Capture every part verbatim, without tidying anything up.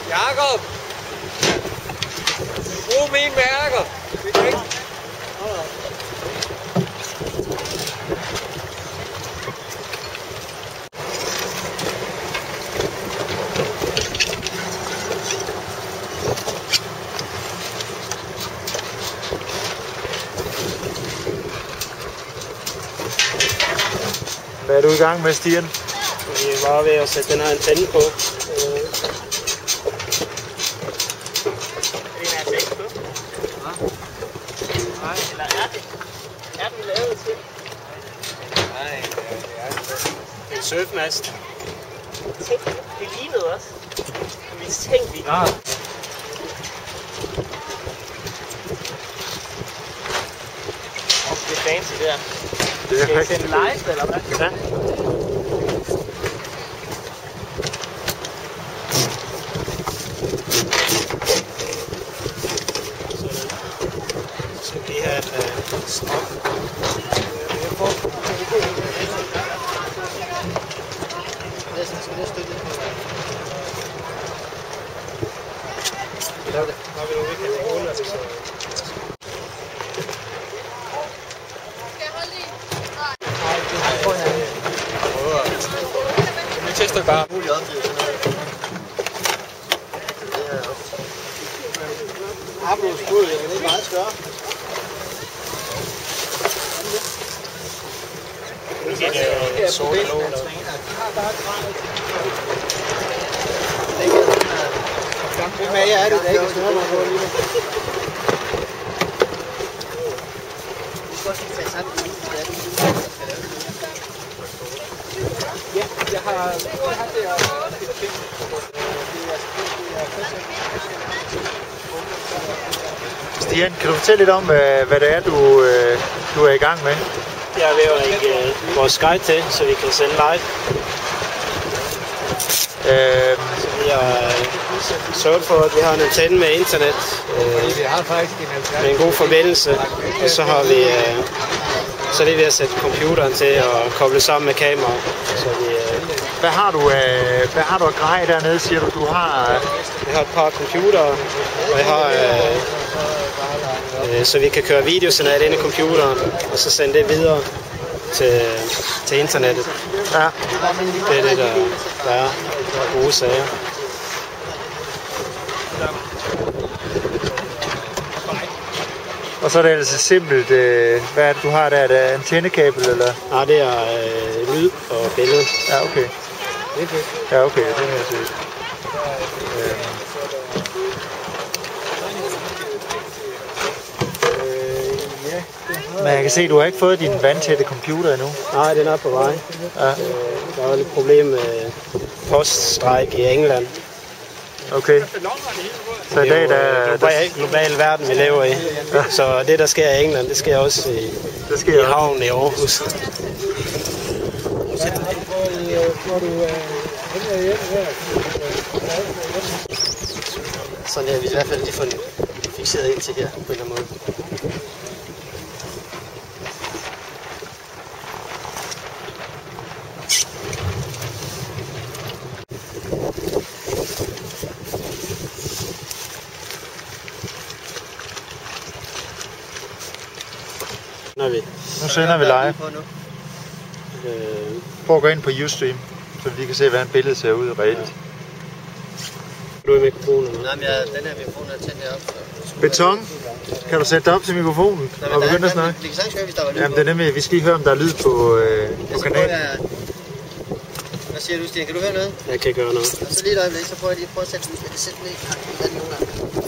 Jakob! Brug mine mærker! Vi kan ikke... Hvad er du i gang med, Stian? Vi var ved at sætte den her antenne på. En surfmast. Tænk, det lignede også. Vi tænkte vi. Ah. Det er fancy der. Det er Skal I rigtig sende live, eller hvad? Ja. Så skal vi have en strøm. Vi tester bare. Arbejdsbrud, det er meget større. Det er sorte låg. Hvem af jer er det, der ikke er større på lige nu? Ja, jeg har... Jeg har det og... Stian, kan du fortælle lidt om, hvad det er, du, du er i gang med? Jeg er ved at lægge vores Sky til, så vi kan sende live. Øhm. Så vi har sørget for, at vi har en antenne med internet. Øh, med en god forbindelse. Og så har vi... Øh, så er det ved at sætte computeren til at koble sammen med kameraet. Så vi... Øh, Hvad har du af, hvad har du af grej dernede, siger du? Du har... Jeg har et par computere, og jeg har... Øh, øh, så vi kan køre videosignal ind i computeren, og så sende det videre til, til internettet. Ja. Det er det, der, der er gode sager. Og så er det altså simpelt, øh, hvad er det, du har der? Er det antennekabel, eller? Nej, det er øh, lyd og billede. Ja, okay. Ja, okay, det er jeg set. Øhm. Men jeg kan se, at du har ikke fået din vandtætte computer endnu. Nej, den er på vej. Ja. Øh, der er lidt problem med poststrejk i England. Okay. Så i dag, der er global, global verden, vi lever i. Ja. Så det, der sker i England, det sker også i, det sker i havnen i Aarhus. Sådan er vi i hvert fald lige fundet fikseret ind til her på en eller anden måde. Vi. Nu sender vi live. Prøv at gå ind på Ustream, så vi kan se, hvordan billedet ser ud reelt. Du er i mikrofonen? Nej, men jeg, den her mikrofon er tændt herop. Beton, kan du sætte dig op til mikrofonen Nå, og begynde at snakke? Vi kan sagtens høre, hvis der var lyd. Jamen det er nemlig, vi skal lige høre, om der er lyd på, øh, på kanalen. Jeg... Hvad siger du, Stian? Kan du høre noget? Jeg kan ikke høre noget. Og så lige et øjeblik, så prøver jeg lige at prøve at sætte lyd. Jeg kan sætte den ikke. Jeg den nogle gange.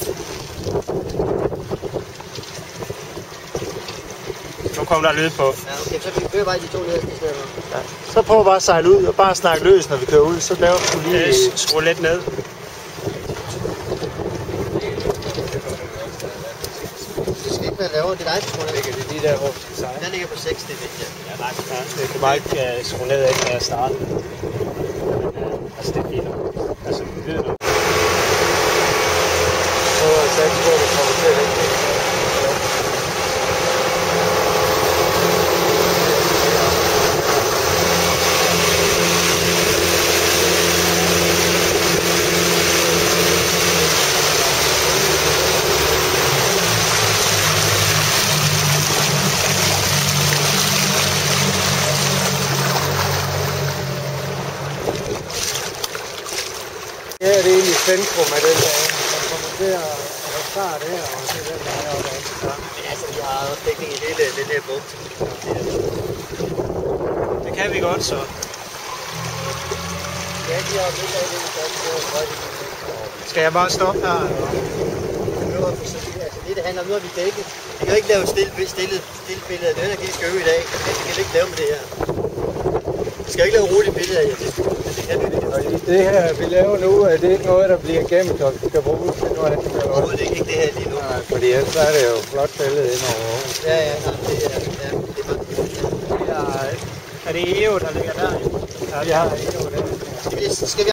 Nu kommer der lyd på. Ja, okay, så vi kører bare de to nederste i stedet for. Ja. Så prøv bare at sejle ud og bare snakke løs, når vi kører ud. Så laver du lige... Øh, skru lidt ned. Det skal ikke være lavere. Det er dig, der skruer ned. Ligger det lige der, hvor vi skal sejle? Den ligger på seks, det er vigtigt. Ja, nej, ja, det kan bare ikke uh, skrue ned efter at starte. Altså, det er fint. Altså, vi ved nu. Så er jeg sikker på, at det kommer til at hække. centrum af den der. Man kommer til at starte her og se den der heroppe. Ja. Men altså, vi har også dækning i hele den her bugt. Det kan vi godt, så. Ja, de har lidt af det, Skal jeg bare stoppe her? Eller? Altså, det, det handler om, nu har vi dækket. Vi kan jo ikke lave stille, stille, stille billeder. Det er energi, skal øve i dag. Det kan vi ikke lave med det her. Vi skal ikke lave rolige billeder, ja. Det kan vi ikke. Og i det her, vi laver nu, er det ikke noget, der bliver gemt, og vi skal bruge til noget andet? Overhovedet ikke, ikke det her lige nu. Nej, fordi ellers er det jo flot billede indover. Ja, ja, nej, det er, ja, det er faktisk. Er det E O, der ligger der? Ja, vi har ikke noget der. Skal vi, skal vi